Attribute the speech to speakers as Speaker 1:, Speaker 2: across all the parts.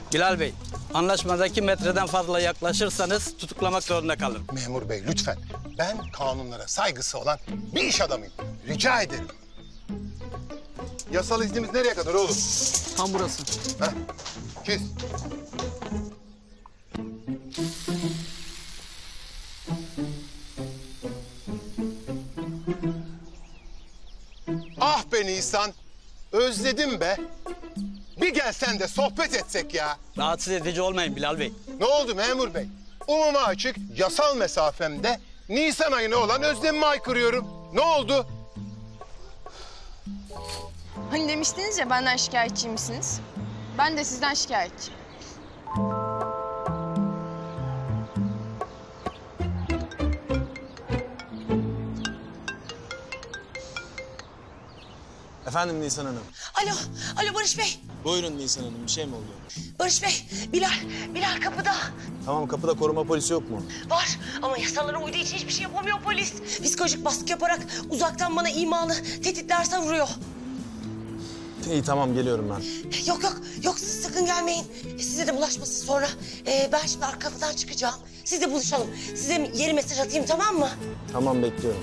Speaker 1: Bilal Bey, anlaşmadaki metreden fazla yaklaşırsanız tutuklamak zorunda kalırım.
Speaker 2: Memur bey lütfen. Ben kanunlara saygısı olan bir iş adamıyım. Rica ederim. Yasal iznimiz nereye kadar oğlum?
Speaker 1: Tam burası.
Speaker 2: Heh, çiz. Ah be Nisan, özledim be. Bir gelsen de sohbet etsek ya.
Speaker 1: Rahatsız edici olmayın Bilal Bey.
Speaker 2: Ne oldu memur bey? Umuma açık, yasal mesafemde Nisan ayına olan özlemimi aykırıyorum. Ne oldu?
Speaker 3: Hani demiştiniz ya benden şikayetçiymişsiniz. Ben de sizden şikayetçiyim.
Speaker 4: Efendim Nisan Hanım.
Speaker 5: Alo Barış Bey.
Speaker 4: Buyurun Nisan Hanım, bir şey mi oluyor?
Speaker 5: Barış Bey, Bilal kapıda.
Speaker 4: Tamam, kapıda koruma polisi yok mu?
Speaker 5: Var ama yasalara uyduğu için hiçbir şey yapamıyor polis. Psikolojik baskı yaparak uzaktan bana imalı tehditler savuruyor.
Speaker 4: İyi tamam, geliyorum ben.
Speaker 5: Yok siz sakın gelmeyin. Size de bulaşmasın sonra. Ben şimdi arka kapıdan çıkacağım. Siz de buluşalım. Size yeni mesaj atayım, tamam mı?
Speaker 4: Tamam, bekliyorum.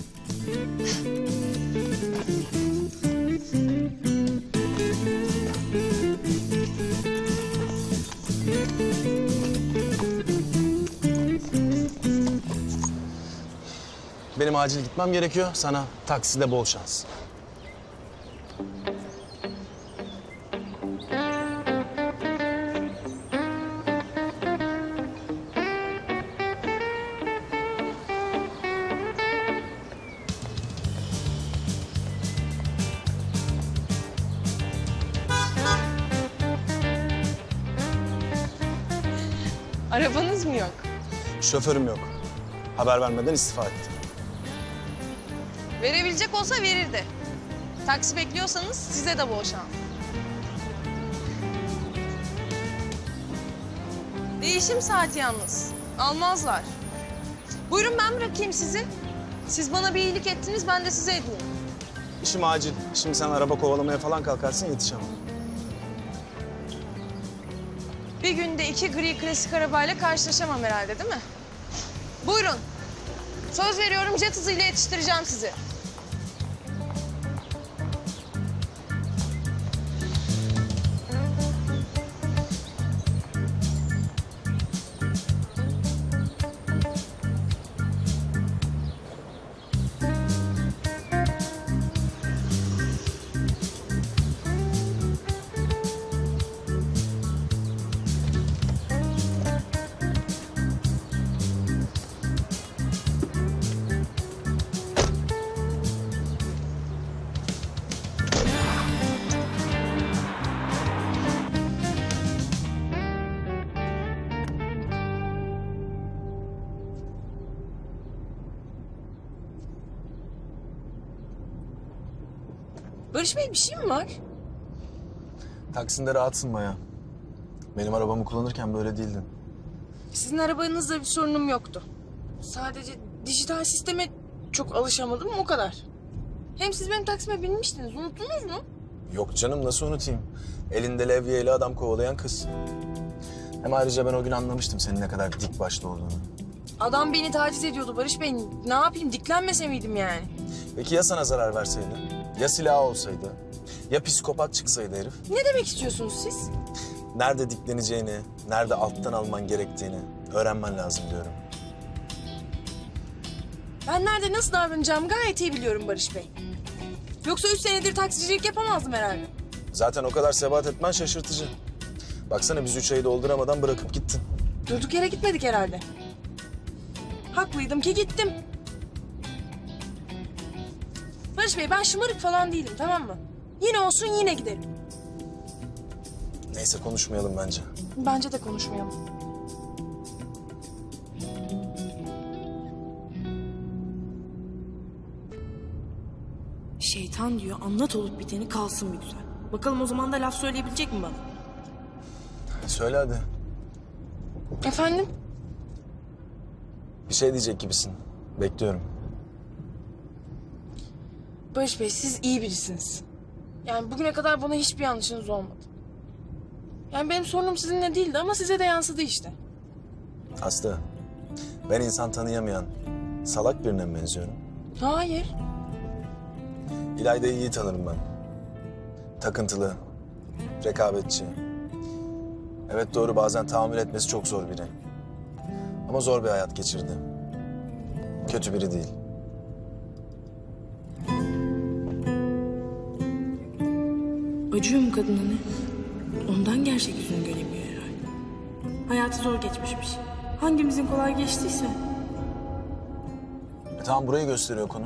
Speaker 4: Benim acil gitmem gerekiyor. Sana takside bol şans.
Speaker 3: Arabanız mı yok?
Speaker 4: Şoförüm yok. Haber vermeden istifa etti.
Speaker 3: Verebilecek olsa verirdi. Taksi bekliyorsanız size de bol şans. Değişim saati yalnız. Almazlar. Buyurun ben bırakayım sizi. Siz bana bir iyilik ettiniz, ben de size edeyim.
Speaker 4: İşim acil. Şimdi sen araba kovalamaya falan kalkarsın, yetişemem.
Speaker 3: Bir günde 2 gri klasik arabayla karşılaşamam herhalde, değil mi? Buyurun. Söz veriyorum, jet hızıyla yetiştireceğim sizi. Barış Bey, bir şey mi var?
Speaker 4: Taksinde rahatsın Maya. Benim arabamı kullanırken böyle değildin.
Speaker 3: Sizin arabanızda bir sorunum yoktu. Sadece dijital sisteme çok alışamadım, o kadar. Hem siz benim taksime binmiştiniz, unuttunuz mu?
Speaker 4: Yok canım, nasıl unutayım? Elinde levyeyle adam kovalayan kız. Hem ayrıca ben o gün anlamıştım senin ne kadar dik başlı olduğunu.
Speaker 3: Adam beni taciz ediyordu Barış Bey. Ne yapayım, diklenmese miydim yani?
Speaker 4: Peki ya sana zarar verseydi? Ya silahı olsaydı? Ya psikopat çıksaydı herif?
Speaker 3: Ne demek istiyorsunuz siz?
Speaker 4: Nerede dikleneceğini, nerede alttan alman gerektiğini öğrenmen lazım diyorum.
Speaker 3: Ben nerede nasıl davranacağımı gayet iyi biliyorum Barış Bey. Yoksa 3 senedir taksicilik yapamazdım herhalde.
Speaker 4: Zaten o kadar sebat etmen şaşırtıcı. Baksana biz 3 ayı dolduramadan bırakıp gittin.
Speaker 3: Durduk yere gitmedik herhalde. Haklıydım ki gittim. Barış Bey, ben şımarık falan değilim, tamam mı? Yine olsun yine giderim.
Speaker 4: Neyse, konuşmayalım bence.
Speaker 3: Bence de konuşmayalım. Şeytan diyor, anlat olup biteni kalsın bir güzel. Bakalım o zaman da laf söyleyebilecek mi bana?
Speaker 4: Söyle hadi.
Speaker 3: Efendim?
Speaker 4: Bir şey diyecek gibisin. Bekliyorum.
Speaker 3: Barış Bey, siz iyi birisiniz. Yani bugüne kadar bana hiçbir yanlışınız olmadı. Yani benim sorunum sizinle değildi ama size de yansıdı işte.
Speaker 4: Aslı, ben insan tanıyamayan salak birine mi benziyorum?
Speaker 3: Hayır.
Speaker 4: İlayda'yı iyi tanırım ben. Takıntılı, rekabetçi. Evet doğru, bazen tahammül etmesi çok zor biri. Ama zor bir hayat geçirdi. Kötü biri değil.
Speaker 3: Acıyorum kadına ne? Ondan gerçek yüzünü göremiyor herhalde. Hayatı zor geçmişmiş. Hangimizin kolay geçtiyse.
Speaker 4: Tamam, burayı gösteriyor konum.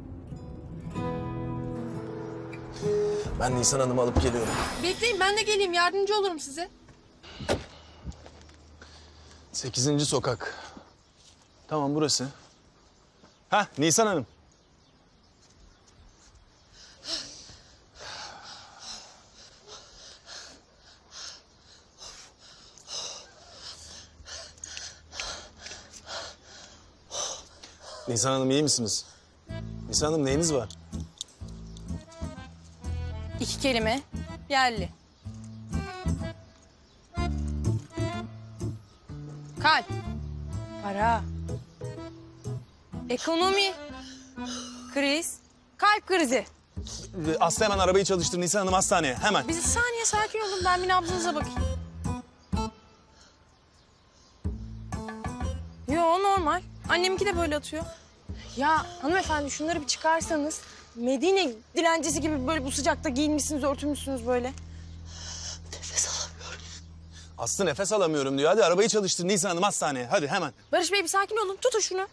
Speaker 4: Ben Nisan Hanım'ı alıp geliyorum.
Speaker 3: Bekleyin ben de geleyim yardımcı olurum size.
Speaker 4: 8. sokak. Tamam, burası. Hah, Nisan Hanım. Nisan Hanım, iyi misiniz? Nisan Hanım, neyiniz var?
Speaker 3: 2 kelime. Yerli. Kalp. Para. Ekonomi. Kriz. Kalp krizi.
Speaker 4: Aslı, hemen arabayı çalıştır Nisan Hanım, hastaneye hemen.
Speaker 3: Bir saniye sakin olun ben bir nabzınıza bakayım. Yo normal. Anneminki de böyle atıyor. Ya hanımefendi şunları bir çıkarsanız. Medine dilencisi gibi böyle bu sıcakta giyinmişsiniz, örtünmüşsünüz böyle.
Speaker 5: Nefes alamıyorum.
Speaker 4: Aslı, nefes alamıyorum diyor. Hadi arabayı çalıştır Nisan Hanım, hastaneye. Hadi hemen.
Speaker 3: Barış Bey bir sakin olun. Tutun şunu.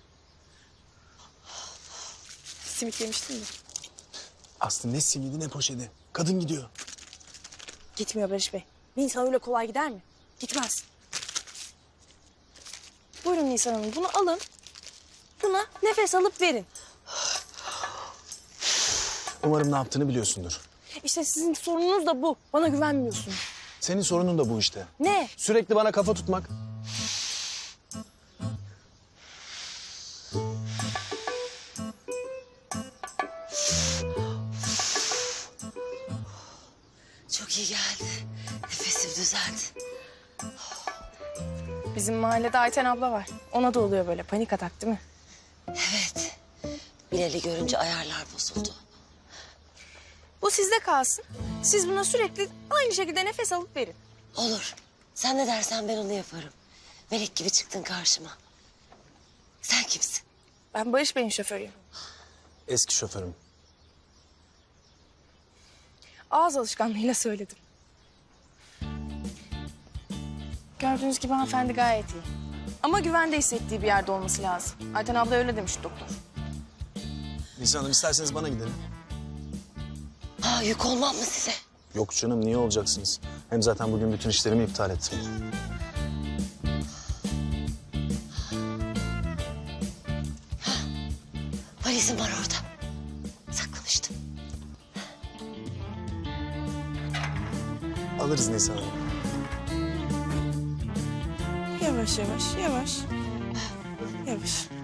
Speaker 3: Simit yemiştin mi?
Speaker 4: Aslı, ne simidi ne poşeti. Kadın gidiyor.
Speaker 3: Gitmiyor Barış Bey. Bir insan öyle kolay gider mi? Gitmez. Buyurun Nisan Hanım bunu alın. Buna nefes alıp verin.
Speaker 4: Umarım ne yaptığını biliyorsundur.
Speaker 3: İşte sizin sorununuz da bu. Bana güvenmiyorsun.
Speaker 4: Senin sorunun da bu işte.
Speaker 3: Ne?
Speaker 4: Sürekli bana kafa tutmak.
Speaker 5: Çok iyi geldi. Nefesim düzeldi.
Speaker 3: Bizim mahallede Ayten abla var. Ona da oluyor böyle panik atak değil mi?
Speaker 5: Evet. Bilal'i görünce ayarlar bozuldu.
Speaker 3: Bu sizde kalsın. Siz buna sürekli aynı şekilde nefes alıp verin.
Speaker 5: Olur. Sen ne dersen ben onu yaparım. Melek gibi çıktın karşıma. Sen kimsin?
Speaker 3: Ben Barış Bey'in şoförüyüm.
Speaker 4: Eski şoförüm.
Speaker 3: Ağız alışkanlığıyla söyledim. Gördüğünüz gibi hanımefendi gayet iyi. Ama güvende hissettiği bir yerde olması lazım. Ayten abla öyle demiş doktor.
Speaker 4: Nisan Hanım, isterseniz bana gidelim.
Speaker 5: Ha, yük olmam mı size?
Speaker 4: Yok canım, niye olacaksınız? Hem zaten bugün bütün işlerimi iptal ettim.
Speaker 5: Valizim var orada. Saklamıştım.
Speaker 4: Alırız Nisan Hanım.
Speaker 3: Yavaş yavaş, yavaş. Yavaş.